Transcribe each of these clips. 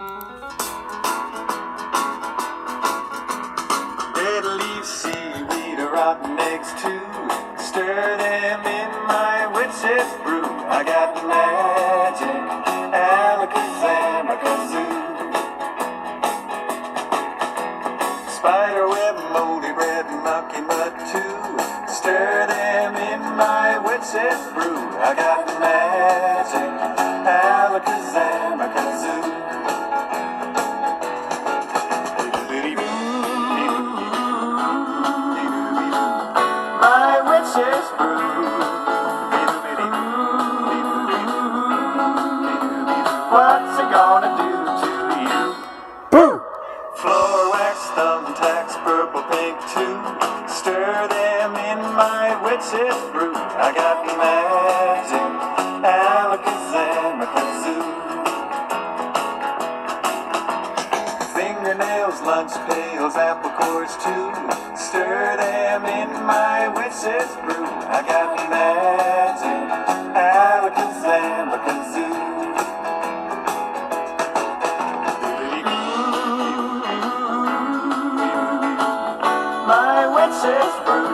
Dead leaves, seaweed, rotten eggs too. Stir them in my witch's brew. I got magic, alakazam, kazoo. Spiderweb, moldy bread, monkey mud too. Stir them in my witch's brew. I got magic, alakazam, kazoo. My witch's brew. What's it gonna do to you? Boo! Floor wax, thumbtacks, purple, pink too. Stir them in my witch's brew. I got magic, alakazam, kazoo. Fingernails, lunch pails, apple cores too. Stir them in my witch's brew. I got magic, alakazam, kazoo. My witch's brew.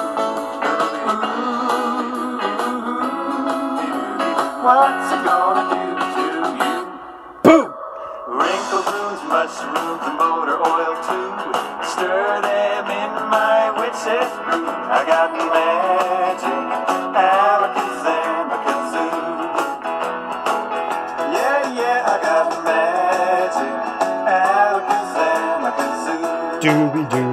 What's it gonna do to you? Boom! Wrinkled runes, mushrooms, and motor oil too. Stir them in my witch's brew. I got magic, alakazam, kazoo. Yeah, I got magic, alakazam, kazoo. Dooby doo.